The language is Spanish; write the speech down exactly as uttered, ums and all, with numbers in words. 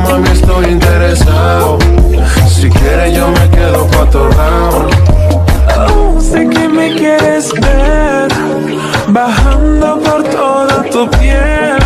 mami, estoy interesado. Si quieres yo me quedo pa' tu round. Oh, sé que me quieres ver bajando por toda tu piel.